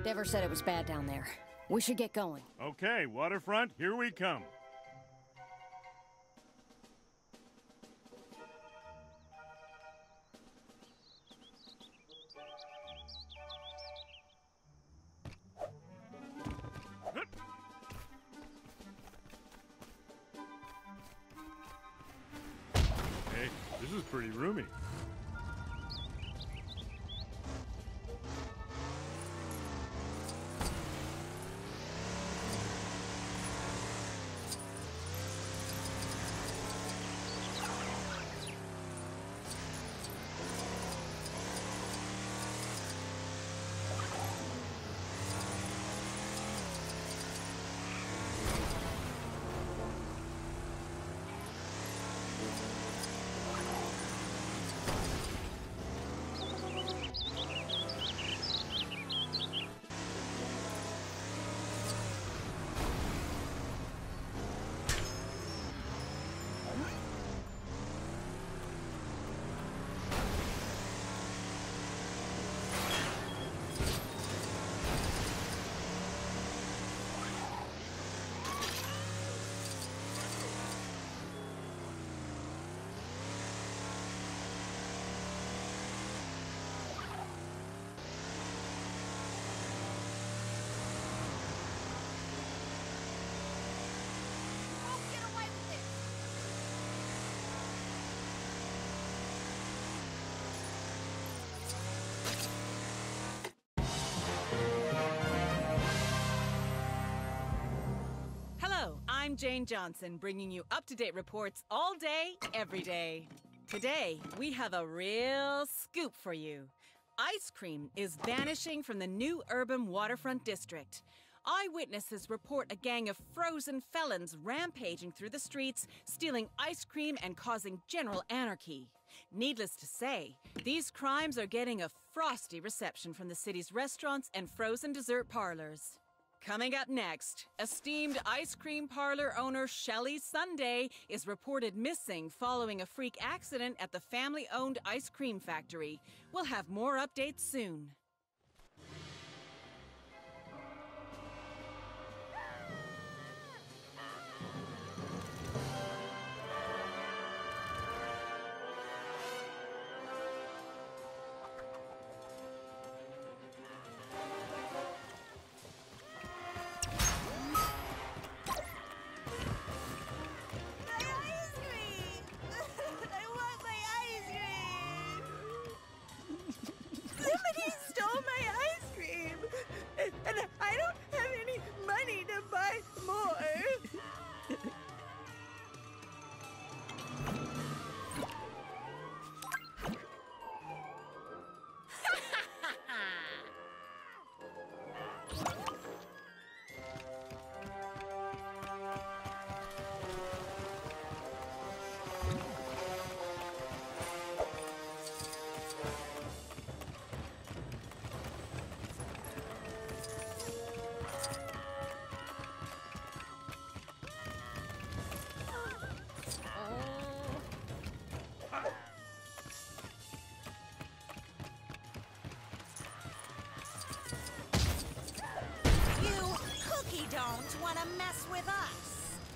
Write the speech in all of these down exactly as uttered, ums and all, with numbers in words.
Dever said it was bad down there. We should get going. Okay, waterfront, here we come. Hey, this is pretty roomy. I'm Jane Johnson, bringing you up-to-date reports all day, every day. Today, we have a real scoop for you. Ice cream is vanishing from the new urban waterfront district. Eyewitnesses report a gang of frozen felons rampaging through the streets, stealing ice cream and causing general anarchy. Needless to say, these crimes are getting a frosty reception from the city's restaurants and frozen dessert parlors. Coming up next, esteemed ice cream parlor owner Shelly Sunday is reported missing following a freak accident at the family-owned ice cream factory. We'll have more updates soon. And I don't have any money to buy more. Don't want to mess with us.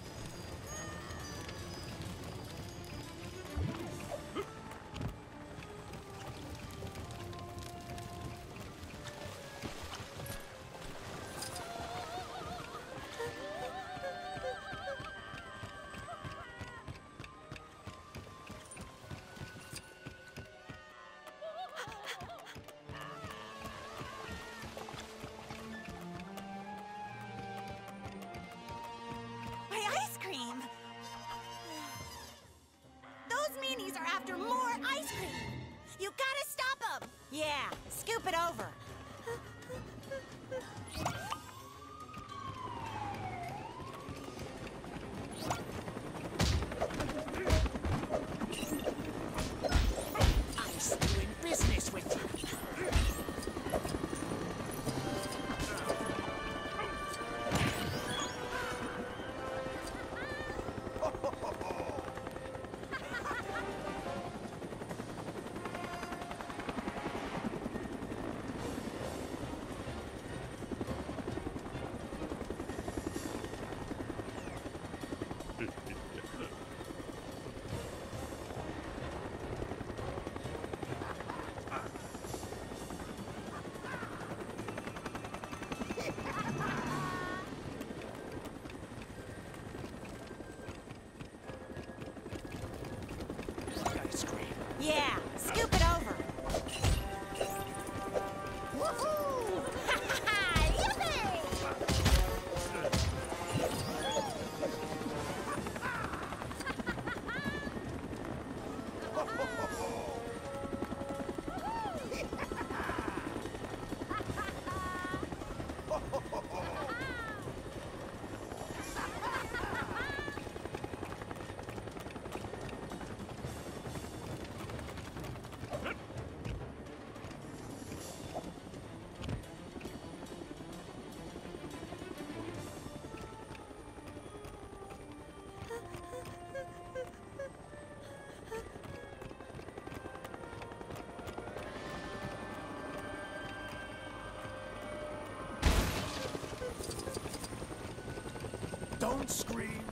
Yeah, scoop it over. I'm still doing business with you. Don't scream.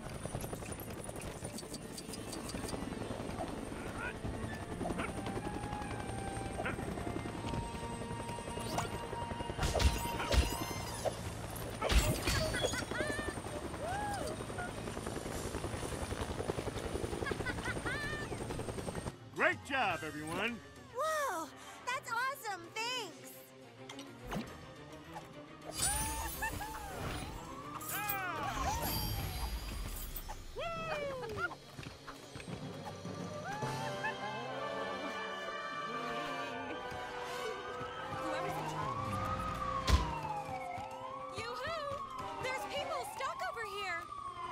Great job, everyone. Whoa! That's awesome! Thanks! Whoever's in charge. Yoo-hoo! There's people stuck over here!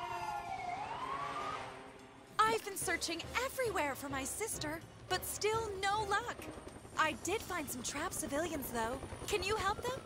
I've been searching everywhere for my sister, but still no luck. I did find some trapped civilians, though. Can you help them?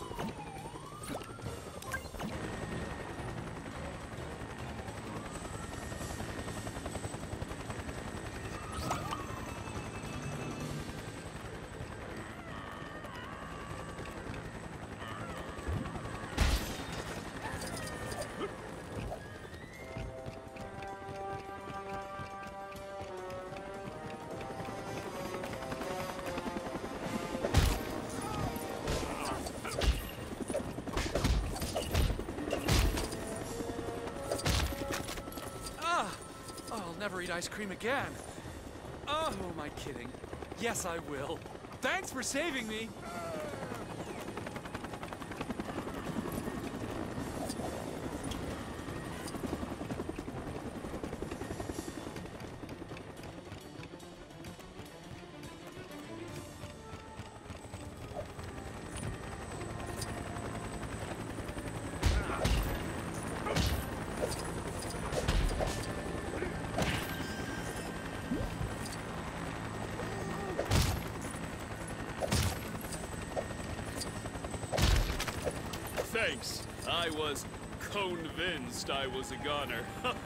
I'll never eat ice cream again. Oh, am I kidding? Yes, I will. Thanks for saving me. Thanks. I was convinced I was a goner.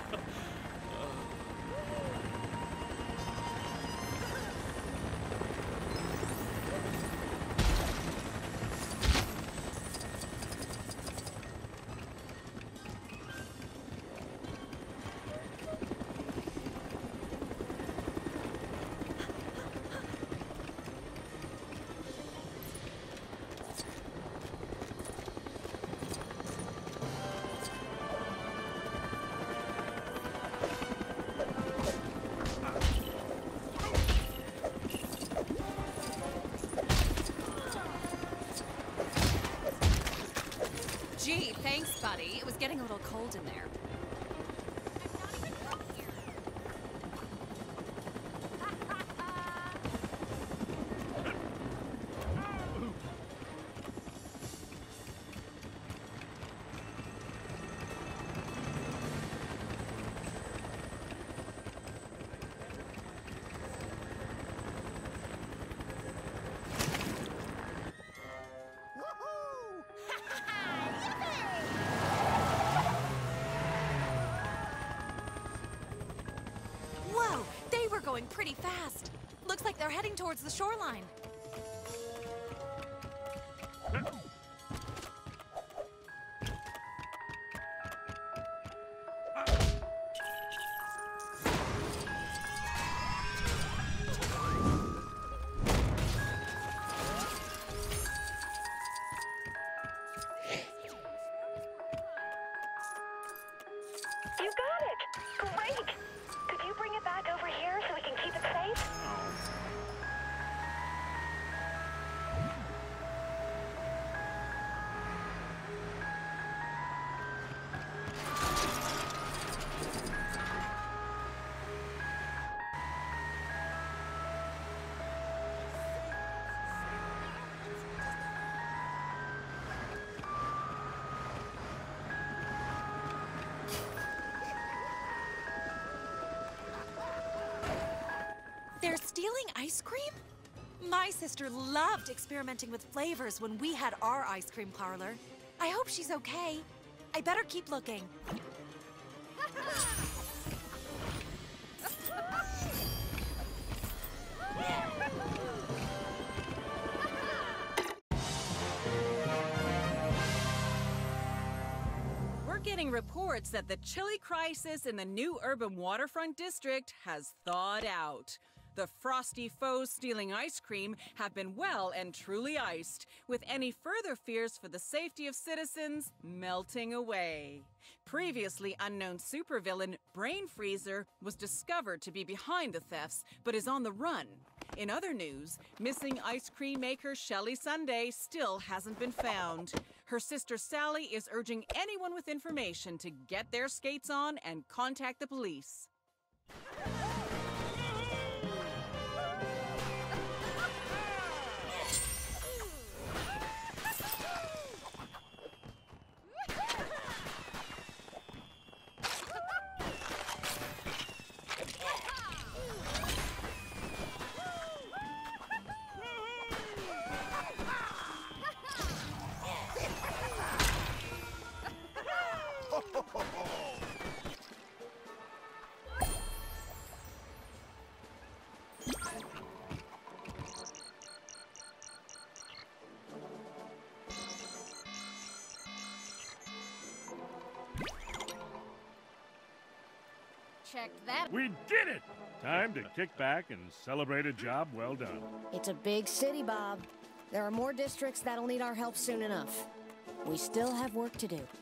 Gee, thanks, buddy. It was getting a little cold in there. Whoa, they were going pretty fast. Looks like they're heading towards the shoreline. You got it! Great! Could you bring it back over here so we can keep it safe? They're stealing ice cream? My sister loved experimenting with flavors when we had our ice cream parlor. I hope she's okay. I better keep looking. We're getting reports that the chili crisis in the new urban waterfront district has thawed out. The frosty foes stealing ice cream have been well and truly iced, with any further fears for the safety of citizens melting away. Previously unknown supervillain Brain Freezer was discovered to be behind the thefts, but is on the run. In other news, missing ice cream maker Shelly Sunday still hasn't been found. Her sister Sally is urging anyone with information to get their skates on and contact the police. Check that. We did it! Time to kick back and celebrate a job well done. It's a big city, Bob. There are more districts that'll need our help soon enough. We still have work to do.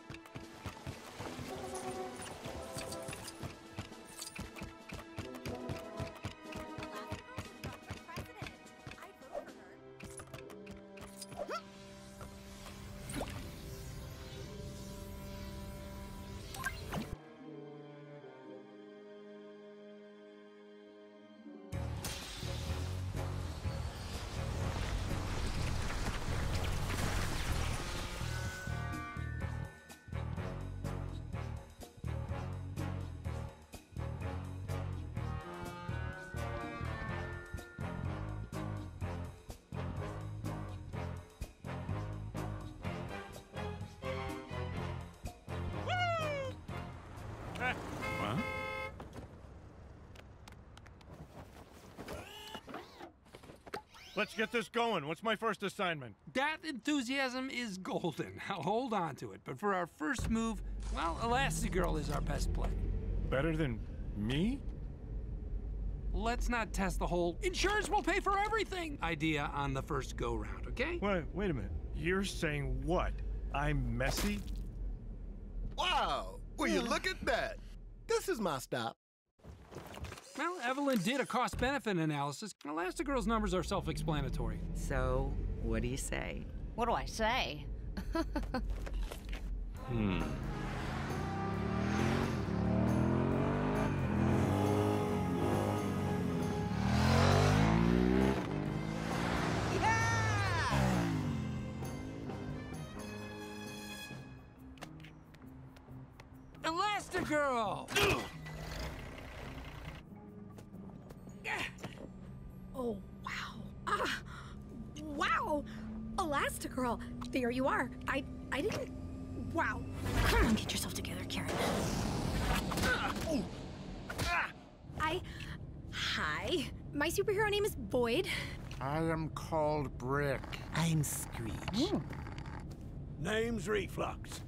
What? Let's get this going. What's my first assignment? That enthusiasm is golden. I'll hold on to it. But for our first move, well, Elastigirl is our best play. Better than me? Let's not test the whole insurance will pay for everything idea on the first go-round, okay? Wait, wait a minute. You're saying what? I'm messy? Wow! Will you look at that? This is my stop. Well, Evelyn did a cost-benefit analysis. Elastigirl's numbers are self-explanatory. So, what do you say? What do I say? Hmm. Elastigirl! Oh, wow. Ah, wow. Elastigirl, there you are. I, I didn't... Wow. Come on, get yourself together, Karen. I... Hi. My superhero name is Void. I am called Brick. I'm Screech. Mm. Name's Reflux.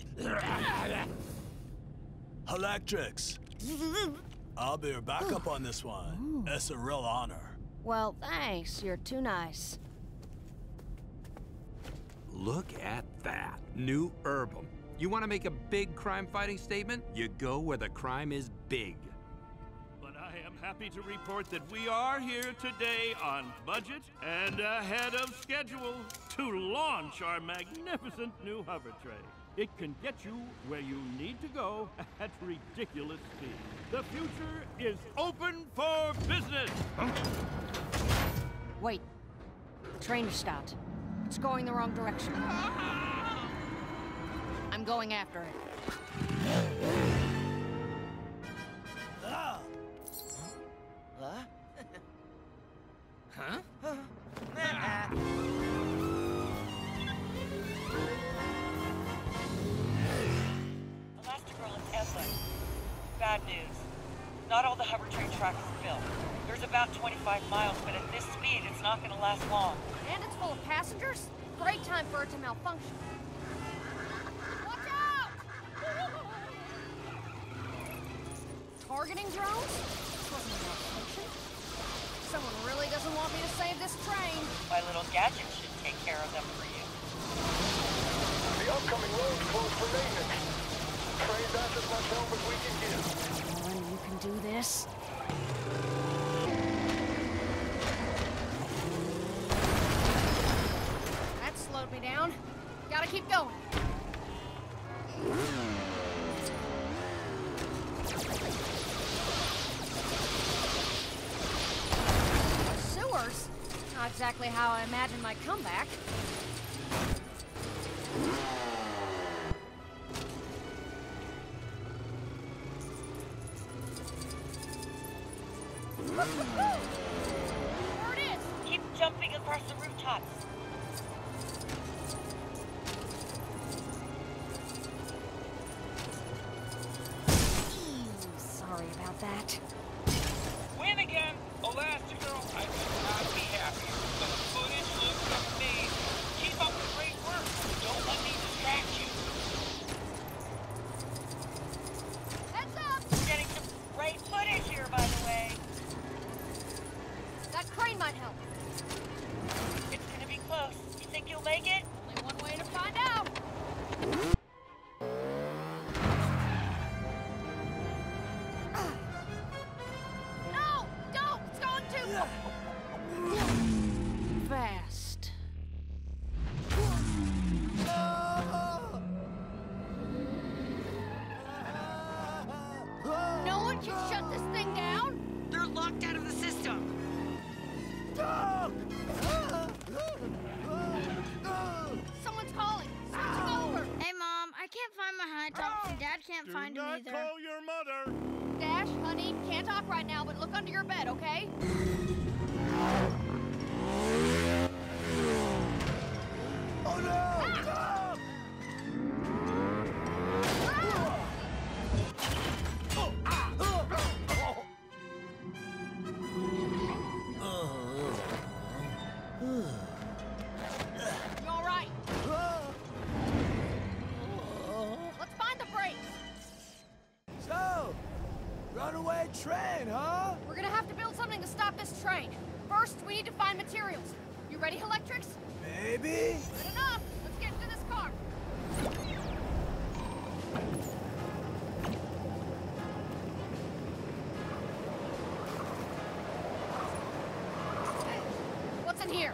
Electrics. I'll be your backup on this one. It's a real honor. Well, thanks. You're too nice. Look at that. New Herbum. You want to make a big crime-fighting statement? You go where the crime is big. But I am happy to report that we are here today on budget and ahead of schedule to launch our magnificent new hover train. It can get you where you need to go at ridiculous speed. The future is open for business! Huh? Wait. The train is stopped. It's going the wrong direction. I'm going after it. Ah. Huh? Huh? Elastigirl, it's Evelyn. Bad news. Not all the hover train track is built. There's about twenty-five miles, but at this speed, it's not going to last long. And it's full of passengers? Great time for it to malfunction. Watch out! targeting drones? This wasn't a malfunction. Someone really doesn't want me to save this train. My little gadget should take care of them for you. The upcoming road's closed for maintenance. Train that's as much help as we can give. Come on, you can do this. That slowed me down. Gotta keep going. Sewers? Not exactly how I imagined my comeback. There it is! Keep jumping across the rooftops. Sorry about that. Win again! Elastigirl, I could not be happier. The footage looks amazing. Keep up the great work. Don't let me distract you. Heads up! We're getting some great footage here, by the way. That crane might help. It's gonna be close. You think you'll make it? Only one way to find out. No! Don't! It's going too fast. No one can shut this thing down? They're locked out of the system. Someone's calling. Switching over. Hey, Mom, I can't find my high tops, and Dad can't Do find not them either. call your mother. Dash, honey, can't talk right now, but look under your bed, okay? Oh no! Ah! You all right? Let's find the brakes. So, runaway train, huh? We're gonna have to build something to stop this train. First, we need to find materials. You ready, Electrix? Maybe. Good enough. Let's get into this car. What's in here?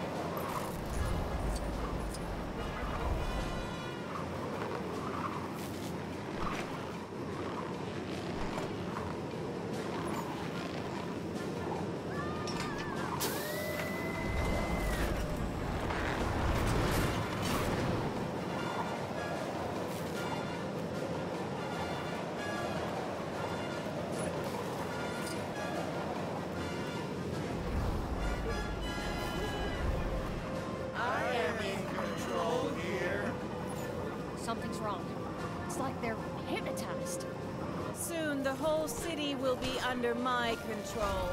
Something's wrong. It's like they're hypnotized. Soon the whole city will be under my control.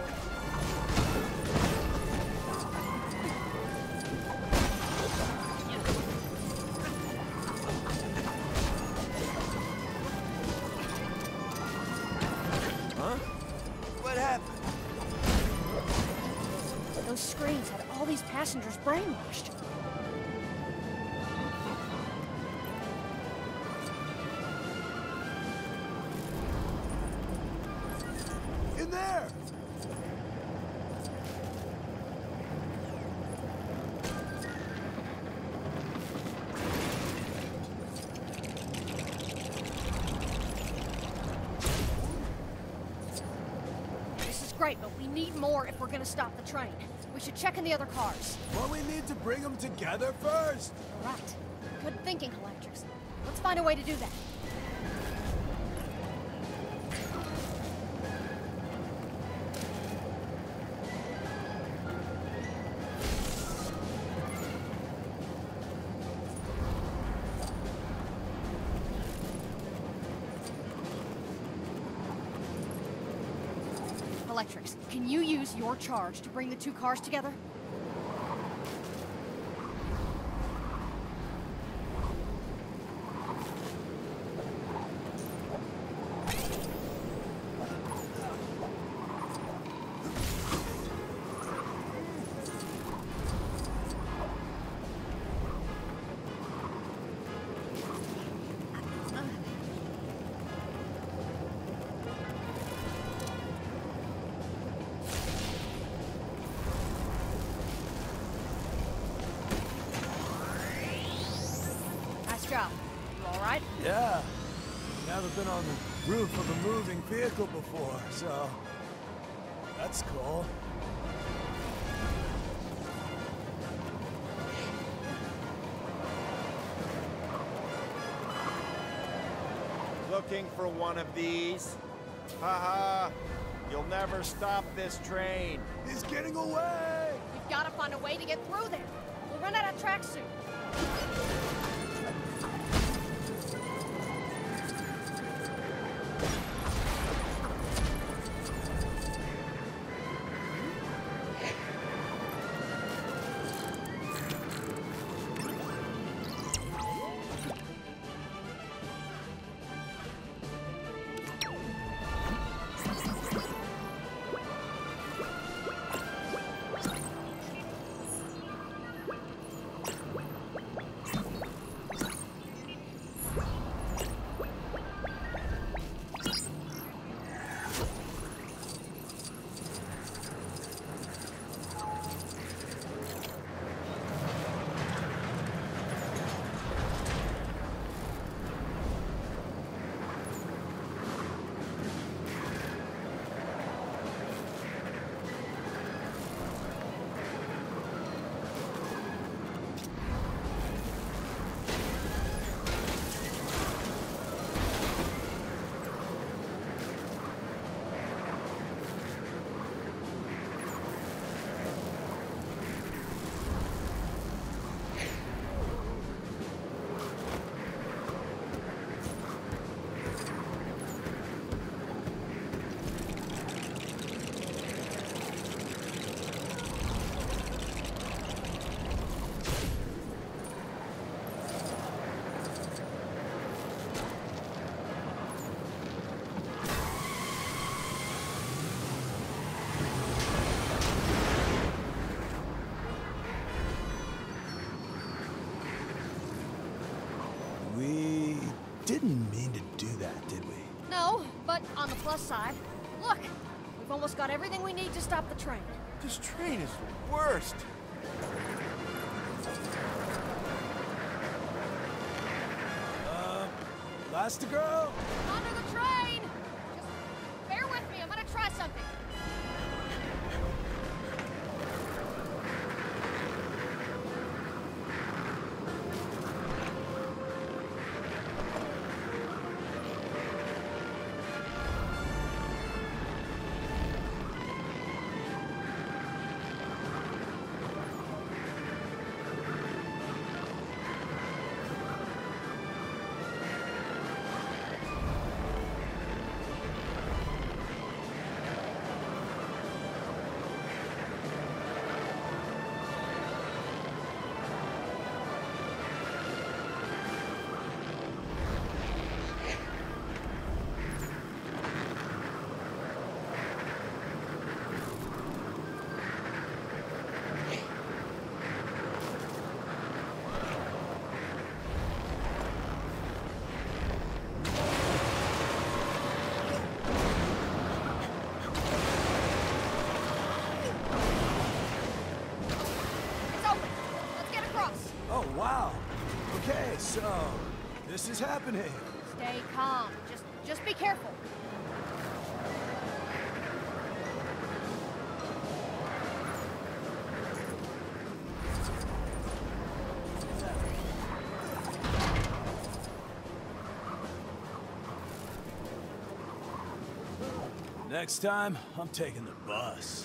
Huh? What happened? Those screens had all these passengers brainwashed. In there! This is great, but we need more if we're gonna stop the train. We should check in the other cars. Well, we need to bring them together first. Right. Good thinking, Electrix. Let's find a way to do that. Electrix, can you use your charge to bring the two cars together? job. You all right? Yeah. Never been on the roof of a moving vehicle before, so that's cool. Looking for one of these? Haha. You'll never stop this train. He's getting away! We've got to find a way to get through there. We'll run out of track soon. We didn't mean to do that, did we? No, but on the plus side, look, we've almost got everything we need to stop the train. This train is the worst. Uh, Elastigirl? Under the train! Just bear with me, I'm gonna try something. Oh, wow. Okay, so this is happening. Stay calm. Just, just be careful. Next time, I'm taking the bus.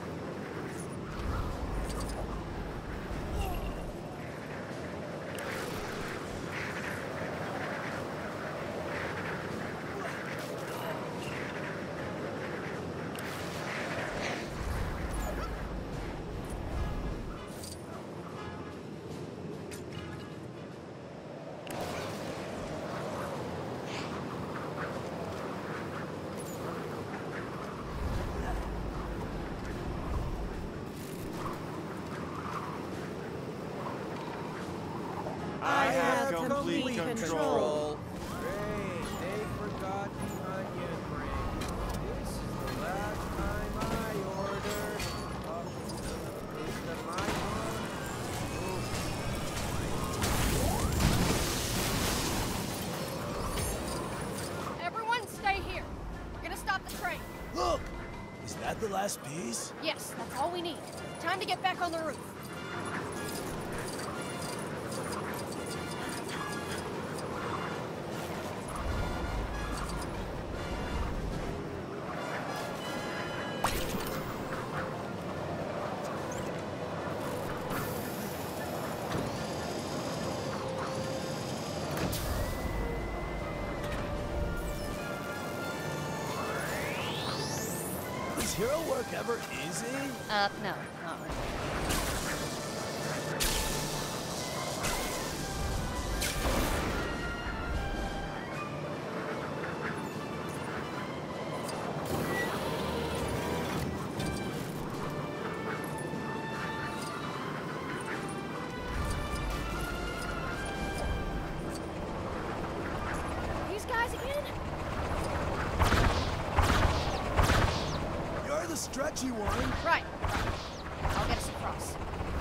I have complete, complete control. control. Great, they forgot the onion ring. This is the last time I ordered. Uh, is the my one? the last piece? Yes, that's all we need. Time to get back on the roof. Is hero work ever easy? Uh, no, not really. These guys again? You're the stretchy one. Right. I'll get us across.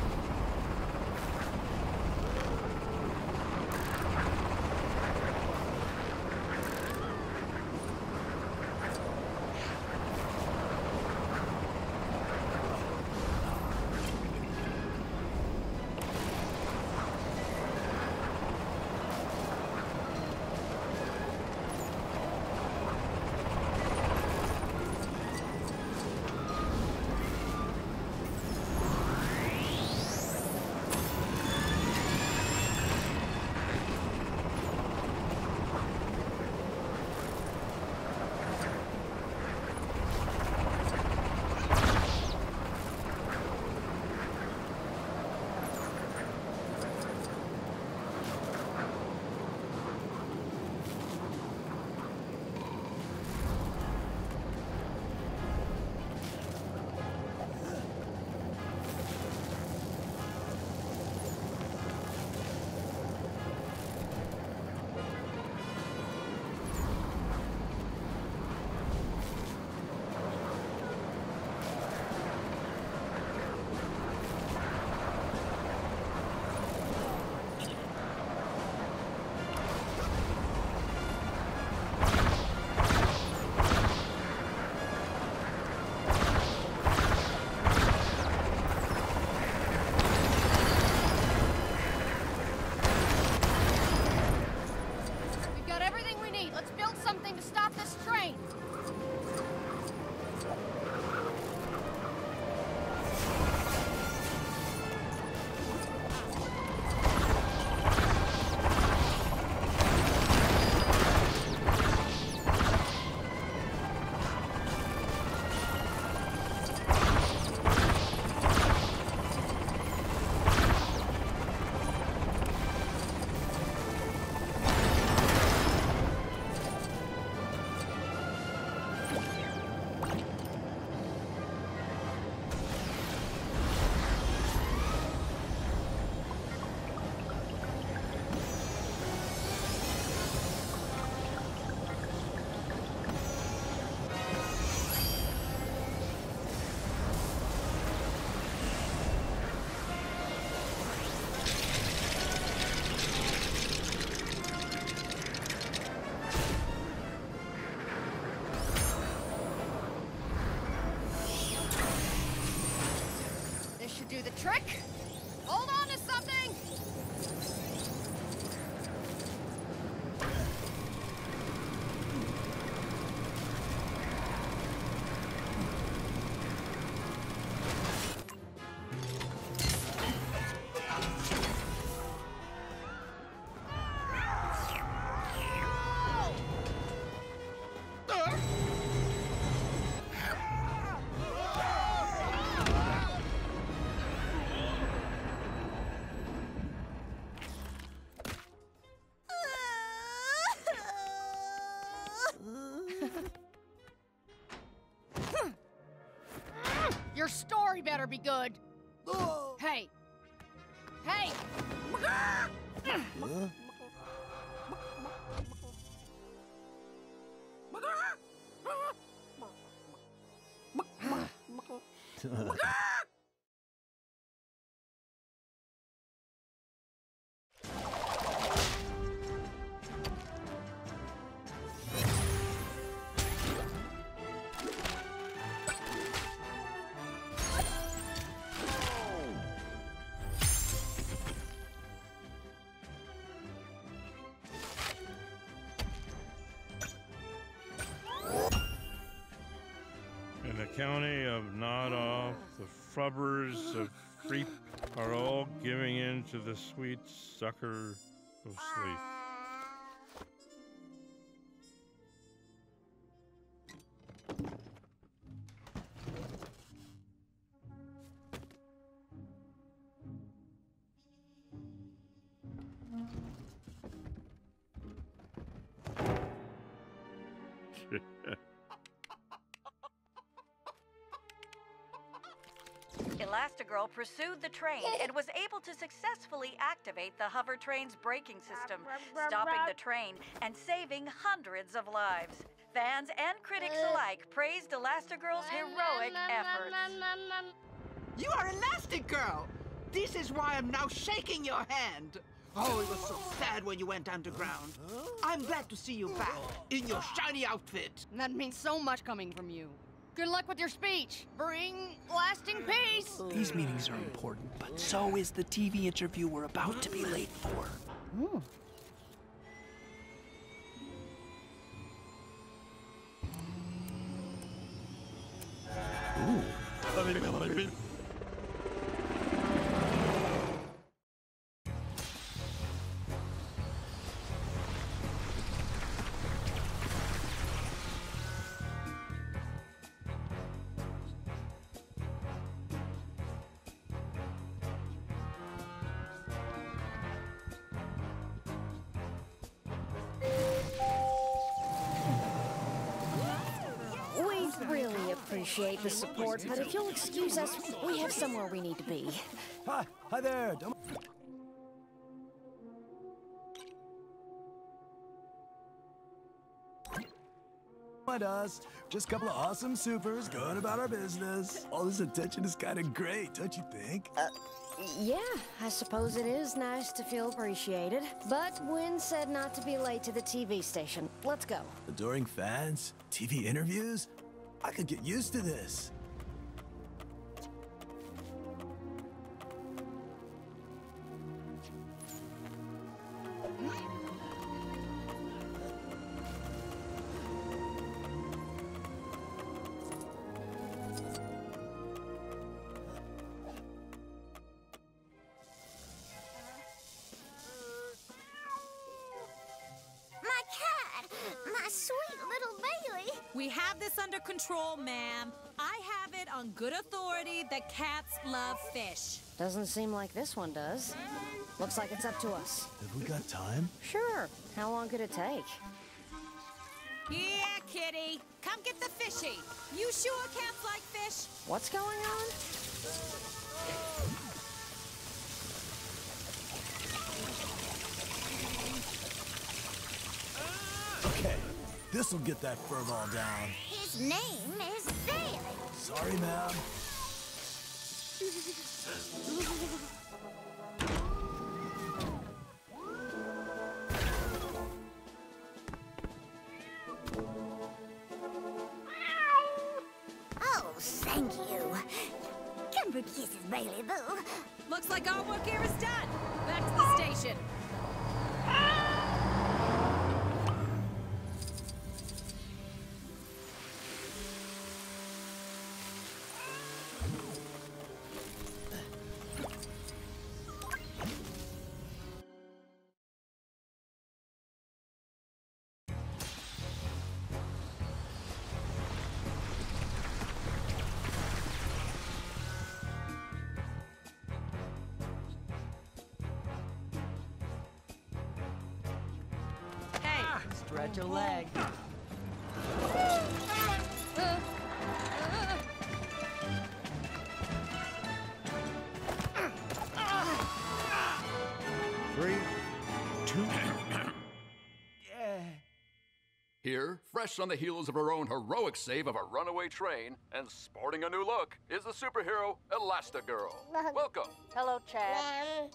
We've got everything we need. Let's build something to stop this train. This should do the trick. Hold on to something. Your story better be good. Hey. Hey. county of Nod Off, the frubbers of Creep are all giving in to the sweet sucker of sleep. Elastigirl pursued the train and was able to successfully activate the hover train's braking system, stopping the train and saving hundreds of lives. Fans and critics alike praised Elastigirl's heroic efforts. You are Elastigirl! This is why I'm now shaking your hand. Oh, it was so sad when you went underground. I'm glad to see you back in your shiny outfit. That means so much coming from you. Good luck with your speech. Bring lasting peace. These meetings are important, but so is the T V interview we're about to be late for. Ooh. Ooh. Appreciate the support, but if you'll excuse us, we have somewhere we need to be. Hi, hi there. Don't... Mind us. Just a couple of awesome supers going about our business. All this attention is kind of great, don't you think? Uh, yeah, I suppose it is nice to feel appreciated. But Wynn said not to be late to the T V station. Let's go. Adoring fans? T V interviews? I could get used to this. We have this under control, ma'am. I have it on good authority that cats love fish. Doesn't seem like this one does. Looks like it's up to us. Have we got time? Sure. How long could it take? Yeah, kitty. Come get the fishy. You sure cats like fish? What's going on? Okay. This'll get that furball down. His name is Bailey. Sorry, ma'am. Oh, thank you. Come for kisses, Bailey Boo. Looks like our work here is done. Back to the station. Stretch a leg. Three, two. Yeah. Here, fresh on the heels of her own heroic save of a runaway train and sporting a new look, is the superhero Elastigirl. Welcome. Hello, Chad.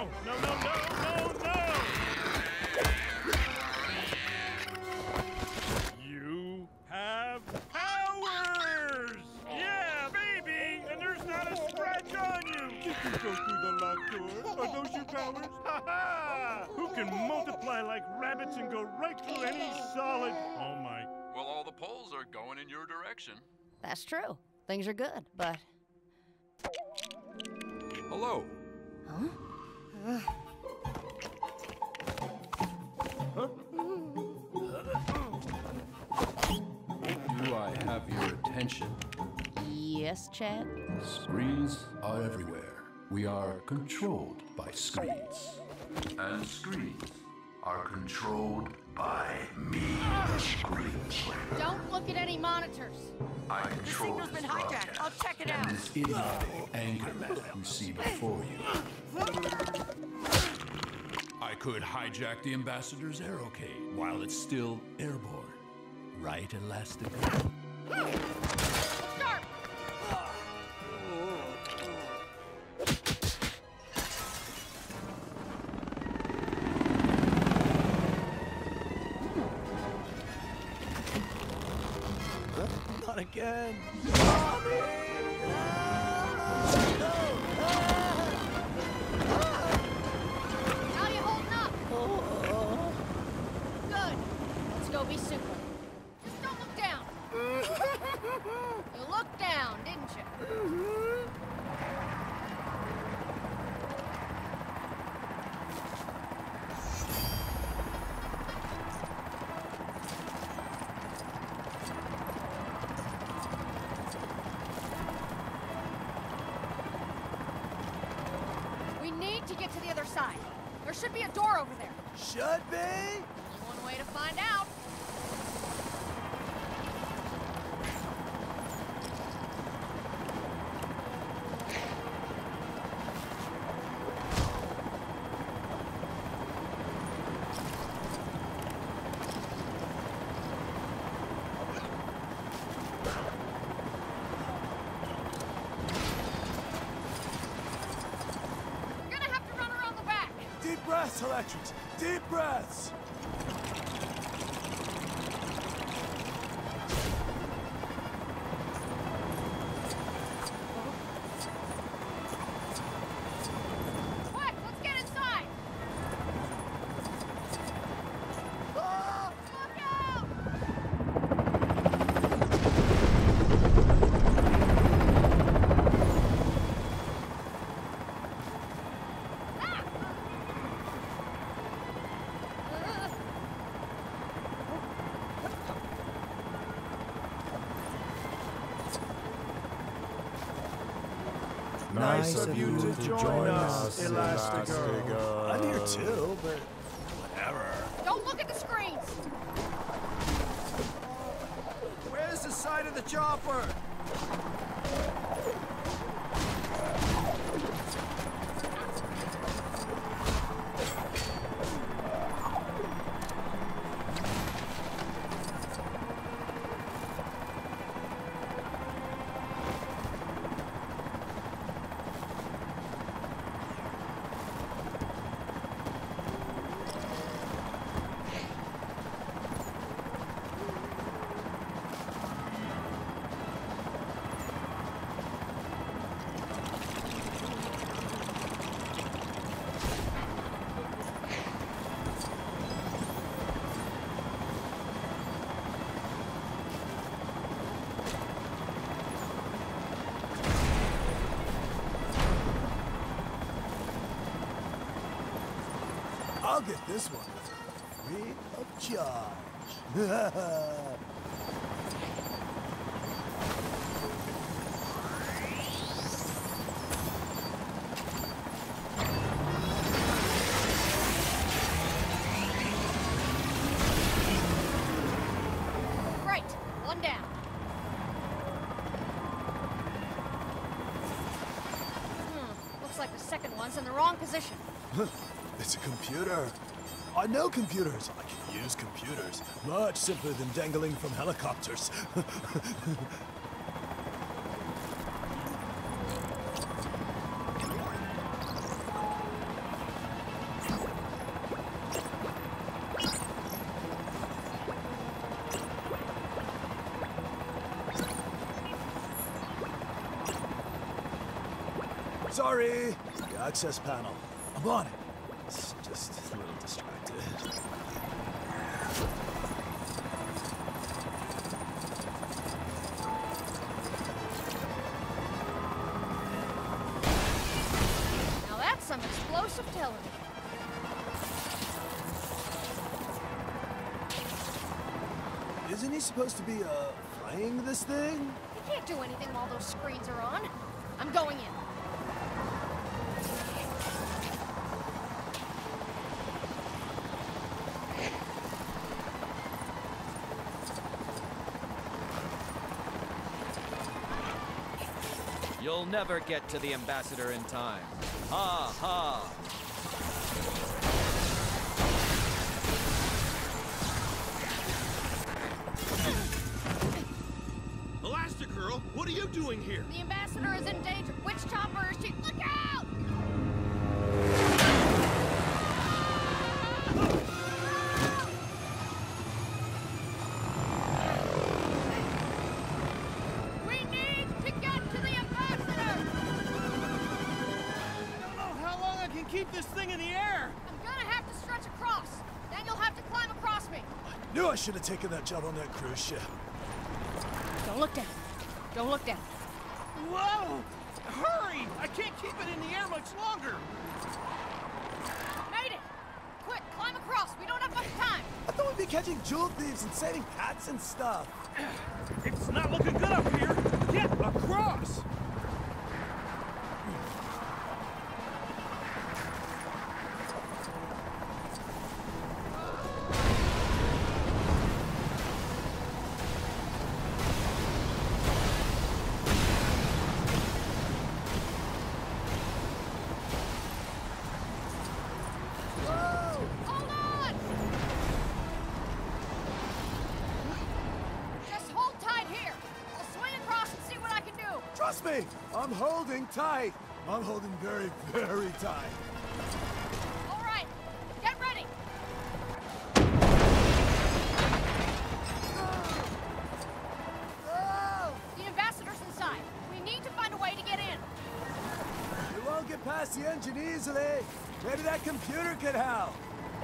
No, no, no, no, no, no! You have powers! Yeah, baby! And there's not a scratch on you! You can go through the locked door. Are those your powers? Ha ha! Who can multiply like rabbits and go right through any solid... Oh my... Well, all the polls are going in your direction. That's true. Things are good, but... Hello. Huh? Uh. Do I have your attention? Yes, Chad? Screens are everywhere. We are controlled by screens. And screens are controlled by me, the Screen Slayer. Don't look at any monitors. I control The signal's this been hijacked. broadcast I'll check it and out. this idiotic anchorman you see before you. I could hijack the Ambassador's aerocade while it's still airborne. Right, Elastigirl? Sharp! Not again. How you holding up? Good. Let's go be super. Just don't look down. You looked down, didn't you? We need to get to the other side. There should be a door over there. Should be? Only one way to find out. We're gonna have to run around the back. Deep breaths, Electrics. Deep breaths. Quick, let's get inside. Ah! Look out! Nice of you to join us, Elastigirl. I'm here too, but whatever. Don't look at the screens. Where's the side of the chopper? I'll get this one free of charge. Great. One down. Hmm. Looks like the second one's in the wrong position. It's a computer. I know computers. I can use computers. Much simpler than dangling from helicopters. Sorry, the access panel. I'm on it. It's just a little distracted. Now that's some explosive television. Isn't he supposed to be, uh, flying this thing? You can't do anything while those screens are on. I'm going in. You'll never get to the ambassador in time. Ha ha! Elastigirl, what are you doing here? The ambassador is in danger. Which chopper is she? Look out! We need to get to the ambassador! I don't know how long I can keep this thing in the air. I'm gonna have to stretch across. Then you'll have to climb across me. Knew I should have taken that job on that cruise ship. Don't look down. Don't look down. Whoa! Hurry! I can't keep it in the air much longer. Made it! Quick, climb across. We don't have much time. I thought we'd be catching jewel thieves and saving cats and stuff. It's not looking good up here. Get across! Hold on! Just hold tight here. I'll swing across and see what I can do. Trust me, I'm holding tight. I'm holding very, very tight. All right, get ready. The ambassador's inside. We need to find a way to get in. You won't get past the engine easily. Maybe that computer could help.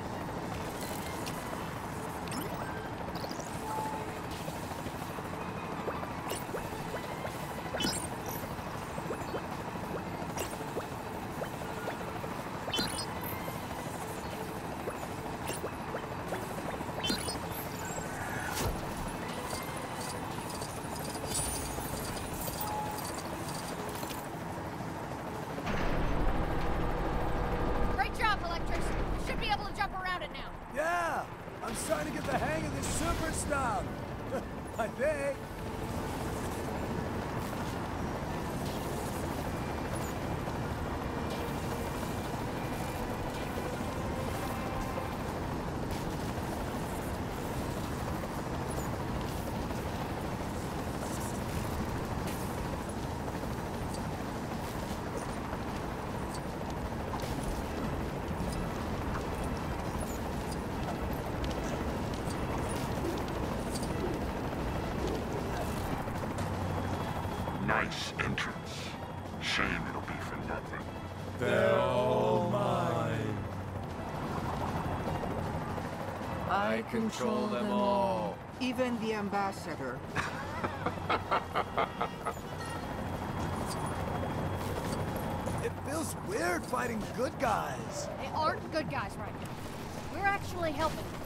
Great job, Electrix. You should be able to jump around it now. Yeah, I'm starting to get the hang of this super stuff. I think. Nice entrance. Shame it'll be for nothing. They're all mine. I control them all. Even the ambassador. It feels weird fighting good guys. They aren't good guys right now. We're actually helping them.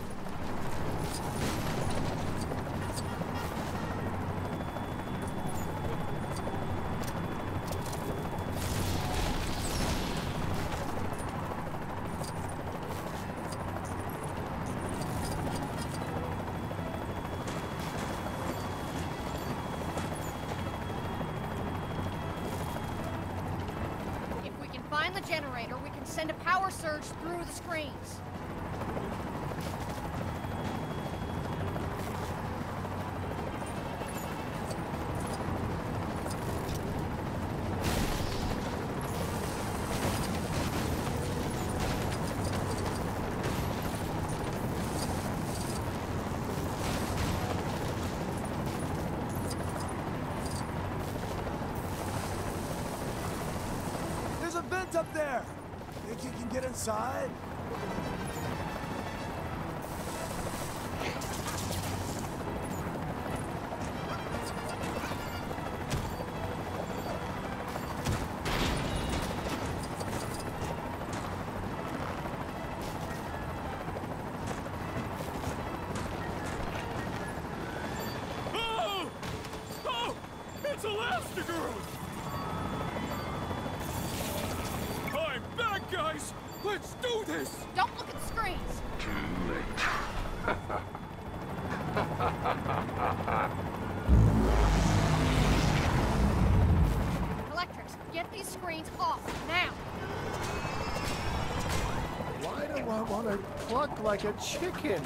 If we can find the generator, we can send a power surge through the screens. vent up there. Think you can get inside? It's Elastigirl! I'm back, guys! Let's do this! Don't look at screens! Too late. Electrics, get these screens off, now! Why do I want to cluck like a chicken?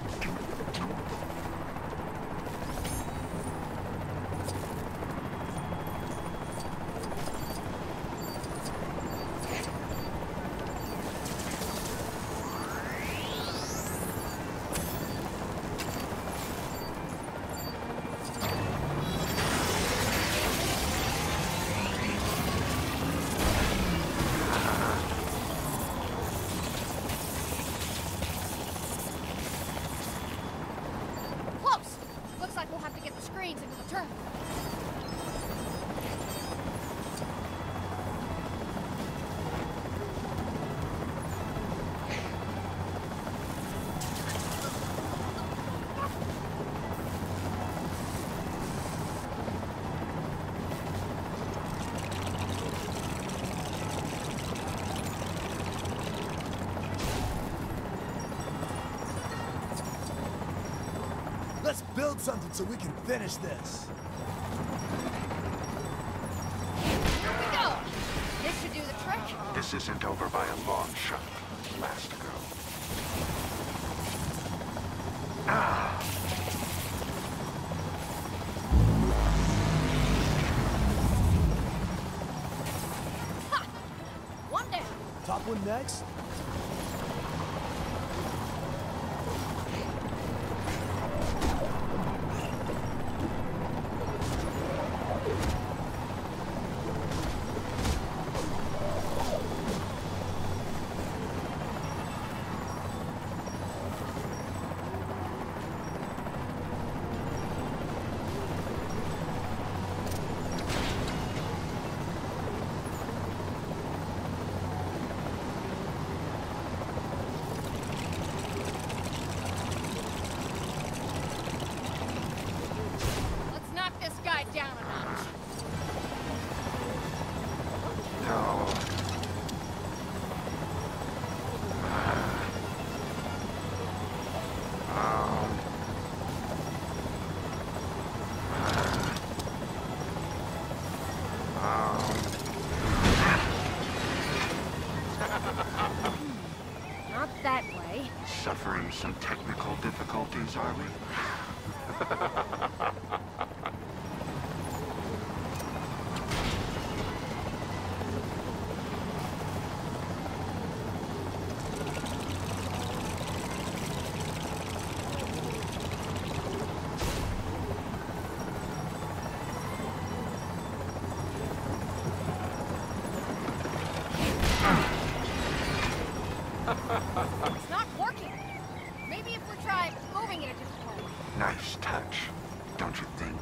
Close! Looks like we'll have to get the screens into the terminal. Let's build something so we can finish this. Here we go! This should do the trick. This isn't over by a long shot, Elastigirl. Ah! Ha! One down. Top one next. Let's knock this guy down a notch. No. Not that way. Suffering some technical difficulties, are we? It's not working. Maybe if we try moving it a different way. Nice touch, don't you think?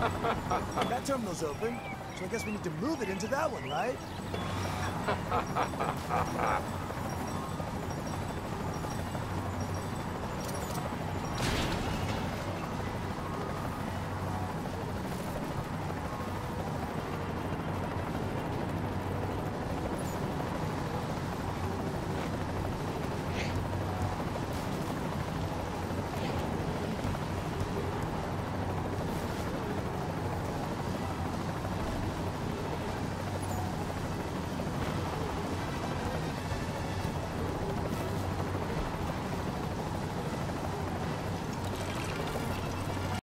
That terminal's open, so I guess we need to move it into that one, right?